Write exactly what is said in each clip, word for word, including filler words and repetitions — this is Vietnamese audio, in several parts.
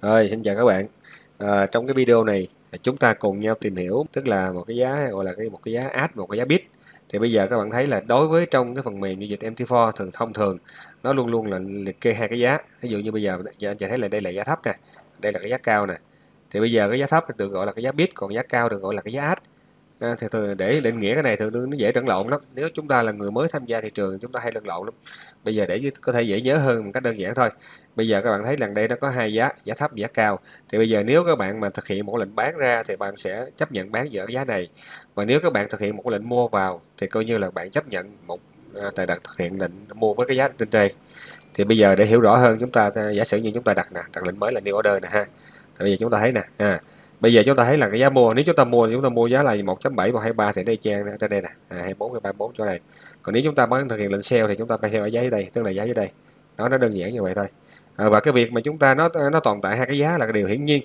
Rồi, xin chào các bạn. À, trong cái video này chúng ta cùng nhau tìm hiểu, tức là một cái giá gọi là cái một cái giá add, một cái giá bid. Thì bây giờ các bạn thấy là đối với trong cái phần mềm giao dịch em tê bốn thường thông thường nó luôn luôn là liệt kê hai cái giá. Ví dụ như bây giờ giờ anh chị thấy là đây là giá thấp nè, đây là cái giá cao nè. Thì bây giờ cái giá thấp được gọi là cái giá bid, còn giá cao được gọi là cái giá add. À, thì thường để định nghĩa cái này thường nó dễ lẫn lộn lắm. Nếu chúng ta là người mới tham gia thị trường chúng ta hay lẫn lộn lắm. Bây giờ để có thể dễ nhớ hơn một cách đơn giản thôi. Bây giờ các bạn thấy lần đây nó có hai giá, giá thấp và giá cao. Thì bây giờ nếu các bạn mà thực hiện một lệnh bán ra thì bạn sẽ chấp nhận bán ở giá này. Và nếu các bạn thực hiện một lệnh mua vào thì coi như là bạn chấp nhận một à, tại đặt thực hiện lệnh mua với cái giá trên đây. Thì bây giờ để hiểu rõ hơn chúng ta giả sử như chúng ta đặt nè, đặt lệnh mới là new order nè ha. Thì bây giờ chúng ta thấy nè, ha. Bây giờ chúng ta thấy là cái giá mua, nếu chúng ta mua chúng ta mua giá là một chấm bảy và hai ba thì đây trang trên đây nè, à, hai mươi bốn hay ba mươi bốn chỗ này. Còn nếu chúng ta bán thực hiện lệnh sale thì chúng ta phải theo ở giá ở đây, tức là giá ở đây. Đó, nó đơn giản như vậy thôi. À, và cái việc mà chúng ta nó nó tồn tại hai cái giá là cái điều hiển nhiên,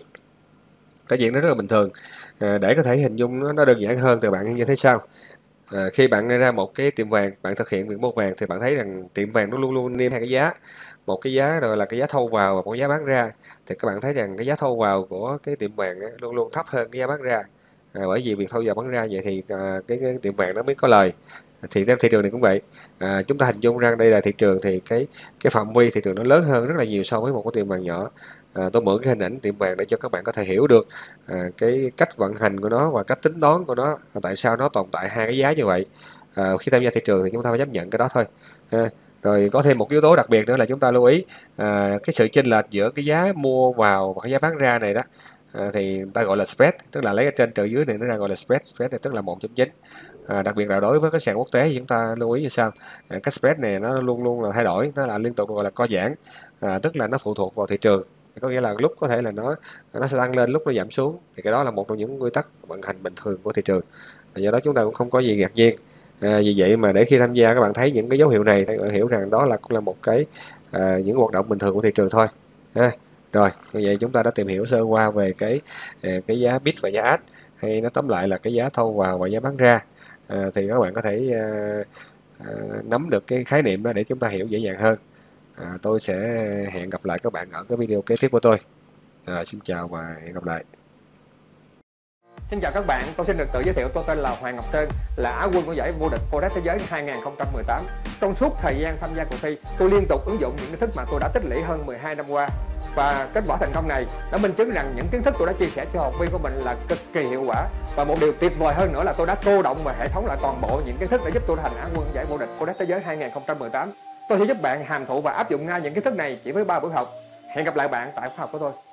cái chuyện đó rất là bình thường. À, để có thể hình dung nó, nó đơn giản hơn thì bạn như thế sao? À, khi bạn ra một cái tiệm vàng, bạn thực hiện việc mua vàng thì bạn thấy rằng tiệm vàng nó luôn luôn niêm hai cái giá, một cái giá rồi là cái giá thâu vào và một cái giá bán ra. Thì các bạn thấy rằng cái giá thâu vào của cái tiệm vàng á, luôn luôn thấp hơn cái giá bán ra. À, bởi vì việc thâu vào bán ra vậy thì à, cái, cái tiệm vàng nó mới có lời. Thì thị trường này cũng vậy. À, chúng ta hình dung rằng đây là thị trường thì cái cái phạm vi thị trường nó lớn hơn rất là nhiều so với một cái tiệm vàng nhỏ. À, tôi mượn cái hình ảnh tiệm vàng để cho các bạn có thể hiểu được à, cái cách vận hành của nó và cách tính toán của nó, tại sao nó tồn tại hai cái giá như vậy. À, khi tham gia thị trường thì chúng ta phải chấp nhận cái đó thôi. À, rồi có thêm một yếu tố đặc biệt nữa là chúng ta lưu ý à, cái sự chênh lệch giữa cái giá mua vào và cái giá bán ra này đó. À, thì người ta gọi là spread, tức là lấy ở trên trừ dưới thì nó ra gọi là spread. Spread này tức là một chấm chín. À, đặc biệt là đối với cái sàn quốc tế thì chúng ta lưu ý như sau. À, cái spread này nó luôn luôn là thay đổi, nó là liên tục gọi là co giãn, à, tức là nó phụ thuộc vào thị trường. Có nghĩa là lúc có thể là nó nó sẽ tăng lên, lúc nó giảm xuống, thì cái đó là một trong những quy tắc vận hành bình thường của thị trường. Do đó chúng ta cũng không có gì ngạc nhiên. À, vì vậy mà để khi tham gia các bạn thấy những cái dấu hiệu này thì hiểu rằng đó là cũng là một cái à, những hoạt động bình thường của thị trường thôi. Ha. Rồi, như vậy chúng ta đã tìm hiểu sơ qua về cái cái giá bid và giá add, hay nó tóm lại là cái giá thâu vào và giá bán ra. À, thì các bạn có thể à, à, nắm được cái khái niệm đó để chúng ta hiểu dễ dàng hơn. À, tôi sẽ hẹn gặp lại các bạn ở cái video kế tiếp của tôi. À, xin chào và hẹn gặp lại. Xin chào các bạn, tôi xin được tự giới thiệu, tôi tên là Hoàng Ngọc Sơn, là Á quân của giải vô địch Forex thế giới hai nghìn không trăm mười tám. Trong suốt thời gian tham gia cuộc thi, tôi liên tục ứng dụng những kiến thức mà tôi đã tích lũy hơn mười hai năm qua. Và kết quả thành công này đã minh chứng rằng những kiến thức tôi đã chia sẻ cho học viên của mình là cực kỳ hiệu quả. Và một điều tuyệt vời hơn nữa là tôi đã cô động và hệ thống lại toàn bộ những kiến thức để giúp tôi thành Á quân giải vô địch Forex thế giới hai nghìn không trăm mười tám. Tôi sẽ giúp bạn hàm thụ và áp dụng ngay những kiến thức này chỉ với ba buổi học. Hẹn gặp lại bạn tại khóa học của tôi.